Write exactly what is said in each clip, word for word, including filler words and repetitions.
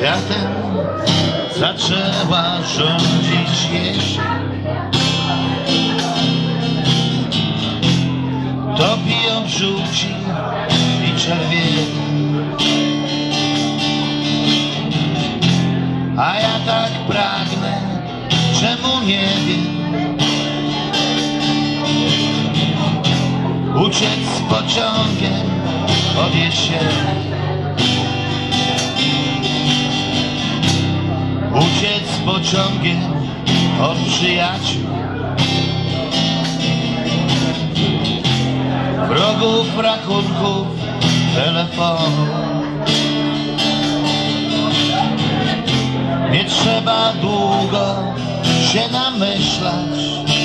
Światem zaczęła rządzić jesień. Topi ją w żółci i czerwieni. A ja tak pragnę, czemu nie wiem, uciec z pociągiem od jesieni. Uciec z pociągiem od przyjaciół, wrogów, rachunków, telefonu. Nie trzeba długo się namyślać,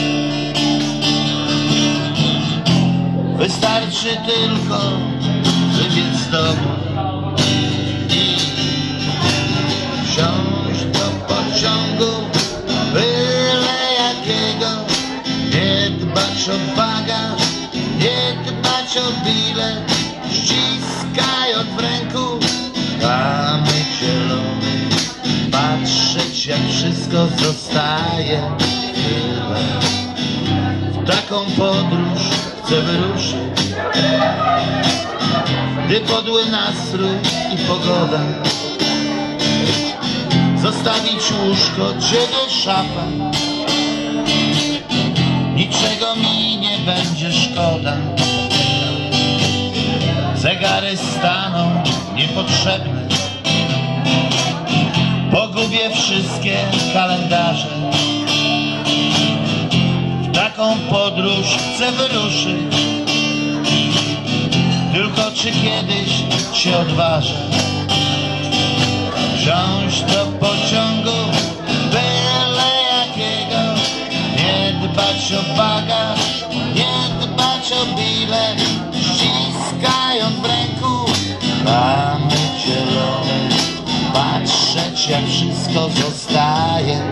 wystarczy tylko wybiec z domu i wsiąść do pociągu, byle jakiego. Nie dbać o bagaż, nie dbać o bilet, ściskając w ręku kamyk zielony, patrzeć jak wszystko zostaje tyle. W taką podróż chcę wyruszyć, gdy podły nastrój i pogoda. Zostawić łóżko, ciebie, szafę, niczego mi nie będzie szkoda. Zegary staną niepotrzebne, pogubię wszystkie kalendarze. W taką podróż chcę wyruszyć, tylko czy kiedyś się odważę wsiąść do pociągu, byle jakiego. Nie dbać o bagaż, nie dbać o bilet, ściskając w ręku kamyk zielony, patrzeć jak wszystko zostaje